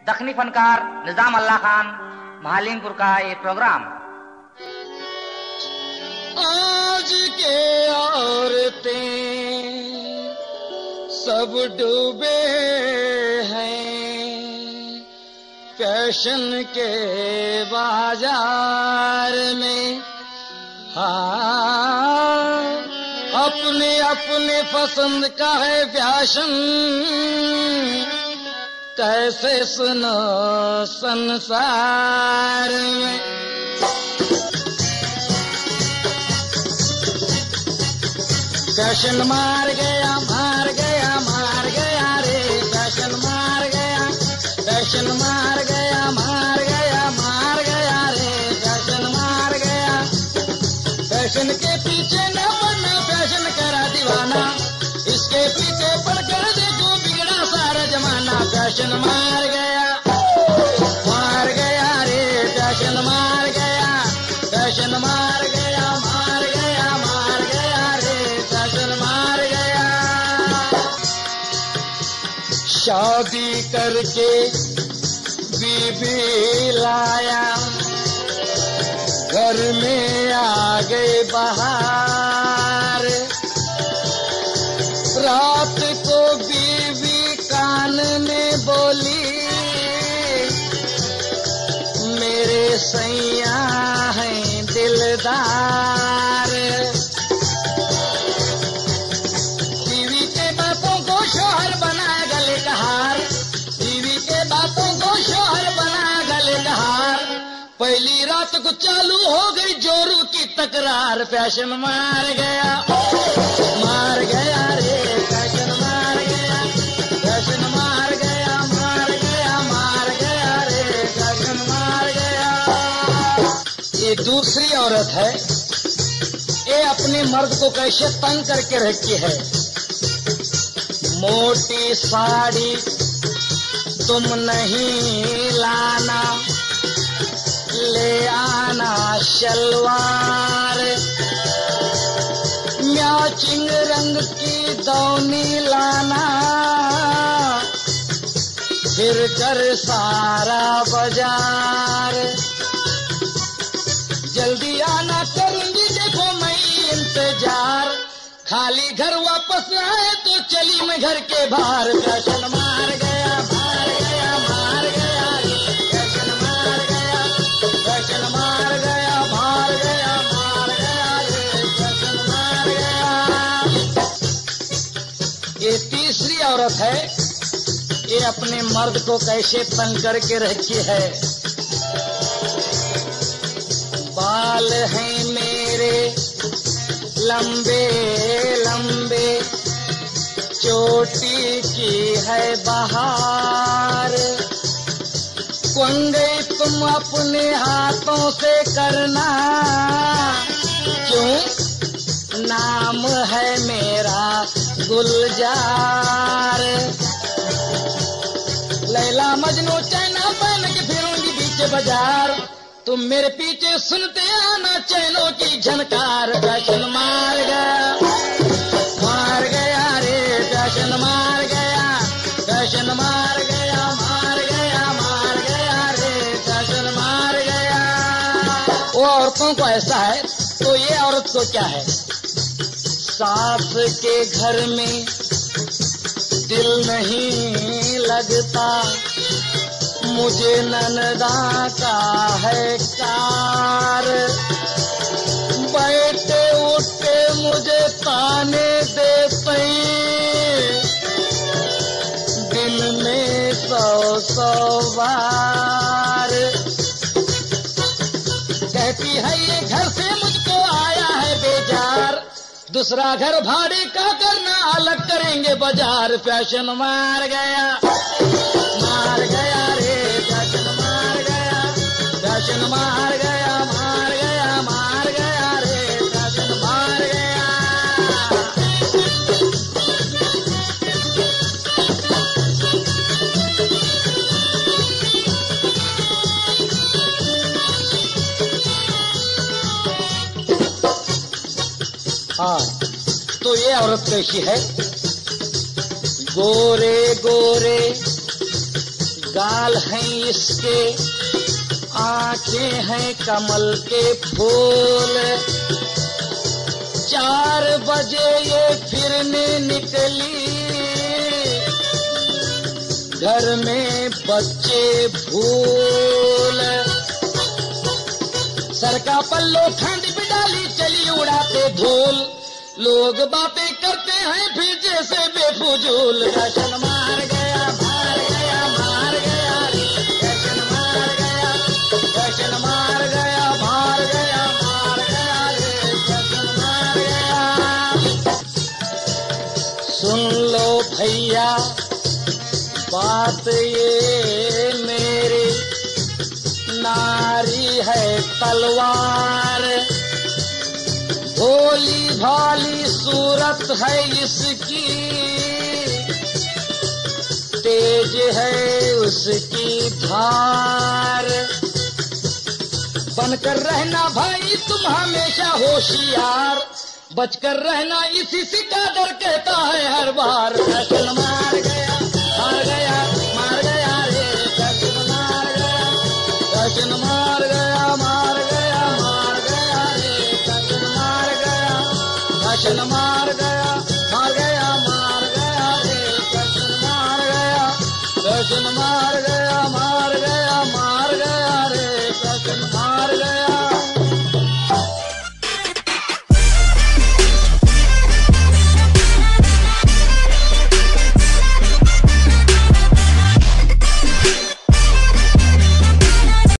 दखनी फनकार निजाम अल्लाह खान महालिंगपुर का ये प्रोग्राम। आज के औरतें सब डूबे हैं फैशन के बाजार में। हाँ, अपने अपने पसंद का है फैशन, कैसे सुनो संसार में। फैशन मार गया मार गया मार गया रे, फैशन मार गया, फैशन मार गया मार गया मार गया रे, फैशन मार गया। फैशन के पीछे न पड़ना, फैशन करा दीवाना, इसके पीछे पड़कर देखो बिगड़ा सारा जमाना। फैशन मार गया रे, फैशन मार गया, फैशन मार गया मार गया मार गया रे, फैशन मार गया। शादी करके बीबी लाया, घर में आ गए बाहर, रात को बीवी कान में बोली, मेरे सैया हैं दिलदार। बीवी के बातों को शोहर बनाया गले का हार, बीवी के बातों को शोहर बनाया गले का हार। पहली रात को चालू हो गई जोरू की तकरार, फैशन मार गया रे, फैशन मार गया, फैशन मार गया मार गया मार गया रे, फैशन मार गया। ये दूसरी औरत है, ये अपने मर्द को कैसे तंग करके रखी है। मोटी साड़ी तुम नहीं लाना, ले आना शलवार, मैचिंग रंग की दौनी लाना, फिर कर सारा बाजार। जल्दी आना करूंगी देखो मैं इंतजार, खाली घर वापस आए तो चली मैं घर के बाहर। फैशन मार गया मार गया मार गया रे, फैशन मार गया, फैशन मार गया मार गया मार गया रे, फैशन मार गया। ये तीसरी औरत है, ये अपने मर्द को कैसे तंग करके रखी है। बाल हैं मेरे लंबे लंबे, चोटी की है बहार, कंघी तुम अपने हाथों से करना, क्यों नाम है मेरा गुलजार। लैला मजनू चैना पहन के फिरूंगी बीच बाजार, तुम मेरे पीछे सुनते आना चैनों की झनकार। फैशन मार गया रे, फैशन मार गया, फैशन मार गया मार गया मार गया रे, फैशन मार गया। वो औरतों को ऐसा है तो ये औरत को क्या है। सास के घर में दिल नहीं लगता, मुझे ननदा का है कार, बैठे उठे मुझे ताने देते, दिन में 100 बार। कहती है ये घर से मुझको आया है बेजार, दूसरा घर भाड़े का करना अलग करेंगे बाजार। फैशन मार गया रे, फैशन मार गया, फैशन मार गया मार गया मार गया रे, फैशन मार गया। हाँ, तो ये औरत कैसी है। गोरे गोरे गाल हैं इसके, आंखें हैं कमल के फूल। 4 बजे ये फिरने निकली, घर में बच्चे भूल। सर का पल्लो ठंड पे डाली, चली उड़ाते धूल। लोग बातें करते हैं फिर जैसे बेफुजूल। फैशन मार गया, मार गया, मार गया रे, फैशन मार गया, फैशन मार गया, मार गया, मार गया रे, फैशन मार गया। सुन लो भैया बात ये मेरी, नारी है तलवार, भोली भाली सूरत है इसकी, तेज है उसकी धार। बनकर रहना भाई तुम हमेशा होशियार, बचकर रहना इसी से का डर कहता है हर बार। फैशन मार गया, मार गया, मार गया रे, फैशन मार गया, फैशन मार गया, मार गया, मार गया रे, फैशन मार गया, फैशन मार गया, मार गया, मार गया रे, फैशन मार गया, फैशन मार गया।